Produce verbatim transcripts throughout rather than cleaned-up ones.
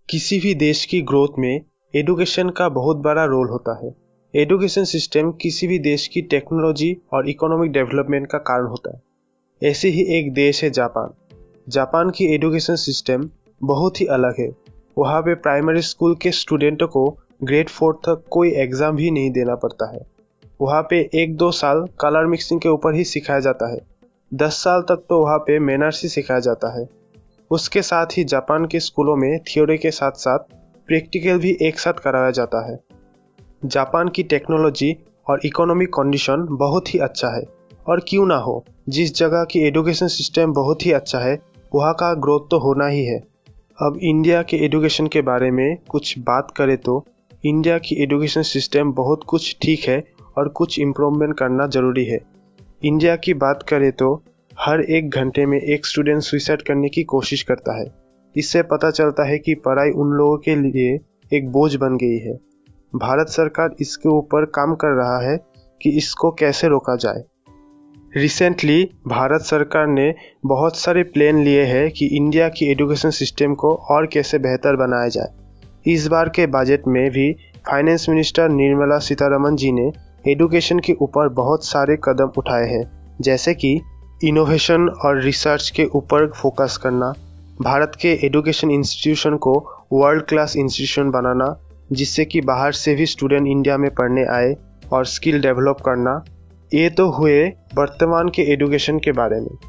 किसी भी देश की ग्रोथ में एजुकेशन का बहुत बड़ा रोल होता है। एजुकेशन सिस्टम किसी भी देश की टेक्नोलॉजी और इकोनॉमिक डेवलपमेंट का कारण होता है। ऐसे ही एक देश है जापान। जापान की एजुकेशन सिस्टम बहुत ही अलग है। वहाँ पे प्राइमरी स्कूल के स्टूडेंटों को ग्रेड फोर तक कोई एग्ज़ाम भी नहीं देना पड़ता है। वहाँ पे एक दो साल कलर मिक्सिंग के ऊपर ही सिखाया जाता है। दस साल तक तो वहाँ पे मैनर्स ही सिखाया जाता है। उसके साथ ही जापान के स्कूलों में थ्योरी के साथ साथ प्रैक्टिकल भी एक साथ कराया जाता है। जापान की टेक्नोलॉजी और इकोनॉमिक कंडीशन बहुत ही अच्छा है, और क्यों ना हो, जिस जगह की एजुकेशन सिस्टम बहुत ही अच्छा है वहाँ का ग्रोथ तो होना ही है। अब इंडिया के एजुकेशन के बारे में कुछ बात करें तो इंडिया की एजुकेशन सिस्टम बहुत कुछ ठीक है और कुछ इम्प्रूवमेंट करना ज़रूरी है। इंडिया की बात करें तो हर एक घंटे में एक स्टूडेंट सुसाइड करने की कोशिश करता है। इससे पता चलता है कि पढ़ाई उन लोगों के लिए एक बोझ बन गई है। भारत सरकार इसके ऊपर काम कर रहा है कि इसको कैसे रोका जाए। रिसेंटली भारत सरकार ने बहुत सारे प्लान लिए हैं कि इंडिया की एजुकेशन सिस्टम को और कैसे बेहतर बनाया जाए। इस बार के बजट में भी फाइनेंस मिनिस्टर निर्मला सीतारमण जी ने एजुकेशन के ऊपर बहुत सारे कदम उठाए हैं, जैसे कि इनोवेशन और रिसर्च के ऊपर फोकस करना, भारत के एजुकेशन इंस्टीट्यूशन को वर्ल्ड क्लास इंस्टीट्यूशन बनाना जिससे कि बाहर से भी स्टूडेंट इंडिया में पढ़ने आए, और स्किल डेवलप करना। ये तो हुए वर्तमान के एजुकेशन के बारे में।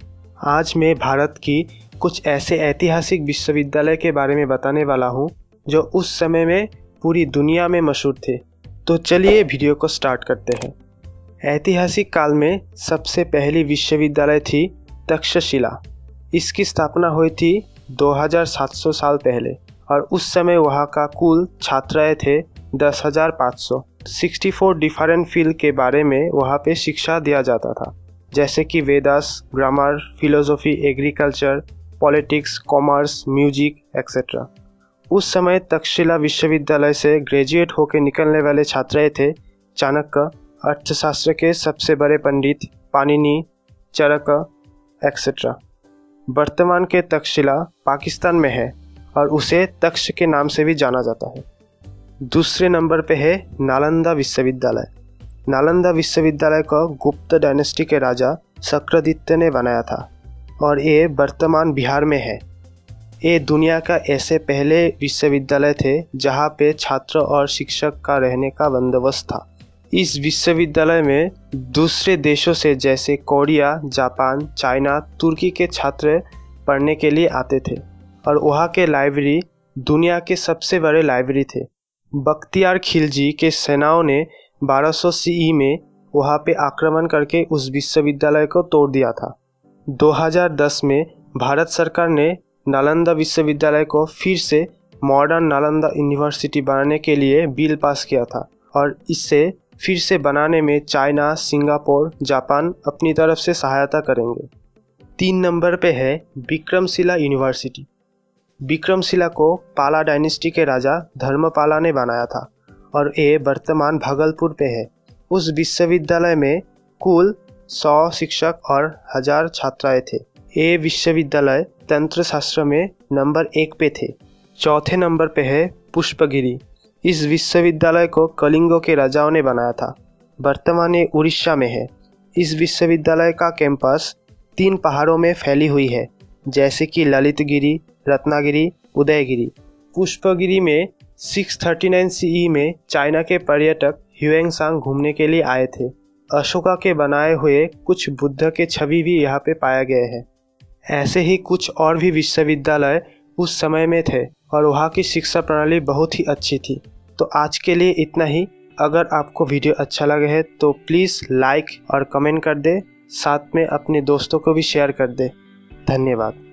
आज मैं भारत की कुछ ऐसे ऐतिहासिक विश्वविद्यालय के बारे में बताने वाला हूँ जो उस समय में पूरी दुनिया में मशहूर थे। तो चलिए वीडियो को स्टार्ट करते हैं। ऐतिहासिक काल में सबसे पहली विश्वविद्यालय थी तक्षशिला। इसकी स्थापना हुई थी दो हज़ार सात सौ साल पहले, और उस समय वहाँ का कुल छात्राएं थे दस हज़ार पाँच सौ। चौंसठ डिफरेंट फील्ड के बारे में वहाँ पे शिक्षा दिया जाता था, जैसे कि Vedas, grammar, philosophy, agriculture, politics, commerce, music etcetera. उस समय तक्षशिला विश्वविद्यालय से ग्रेजुएट होकर निकलने वाले छात्र थे चाणक्य, अर्थशास्त्र के सबसे बड़े पंडित पाणिनि, चरक एक्सेट्रा। वर्तमान के तक्षशिला पाकिस्तान में है और उसे तक्ष के नाम से भी जाना जाता है। दूसरे नंबर पे है नालंदा विश्वविद्यालय। नालंदा विश्वविद्यालय को गुप्त डायनेस्टी के राजा शक्रदित्य ने बनाया था, और ये वर्तमान बिहार में है। ये दुनिया का ऐसे पहले विश्वविद्यालय थे जहाँ पे छात्र और शिक्षक का रहने का बंदोबस्त था। इस विश्वविद्यालय में दूसरे देशों से जैसे कोरिया, जापान, चाइना, तुर्की के छात्र पढ़ने के लिए आते थे, और वहाँ के लाइब्रेरी दुनिया के सबसे बड़े लाइब्रेरी थे। बख्तियार खिलजी के सेनाओं ने बारह सौ सीई में वहाँ पे आक्रमण करके उस विश्वविद्यालय को तोड़ दिया था। दो हज़ार दस में भारत सरकार ने नालंदा विश्वविद्यालय को फिर से मॉडर्न नालंदा यूनिवर्सिटी बनाने के लिए बिल पास किया था, और इससे फिर से बनाने में चाइना, सिंगापुर, जापान अपनी तरफ से सहायता करेंगे। तीन नंबर पे है विक्रमशिला यूनिवर्सिटी। विक्रमशिला को पाला डायनेस्टी के राजा धर्मपाला ने बनाया था, और ये वर्तमान भागलपुर पे है। उस विश्वविद्यालय में कुल सौ शिक्षक और हजार छात्राएं थे। ये विश्वविद्यालय तंत्र शास्त्र में नंबर एक पे थे। चौथे नंबर पे है पुष्पगिरी। इस विश्वविद्यालय को कलिंगों के राजाओं ने बनाया था। वर्तमान ये उड़ीसा में है। इस विश्वविद्यालय का कैंपस तीन पहाड़ों में फैली हुई है, जैसे कि ललितगिरी, रत्नागिरी, उदयगिरी। पुष्पगिरी में छह सौ उनतालीस सीई में चाइना के पर्यटक ह्यूएंसांग घूमने के लिए आए थे। अशोका के बनाए हुए कुछ बुद्ध के छवि भी यहाँ पे पाया गए हैं। ऐसे ही कुछ और भी विश्वविद्यालय उस समय में थे, और वहाँ की शिक्षा प्रणाली बहुत ही अच्छी थी। तो आज के लिए इतना ही। अगर आपको वीडियो अच्छा लगे है तो प्लीज़ लाइक और कमेंट कर दे, साथ में अपने दोस्तों को भी शेयर कर दे। धन्यवाद।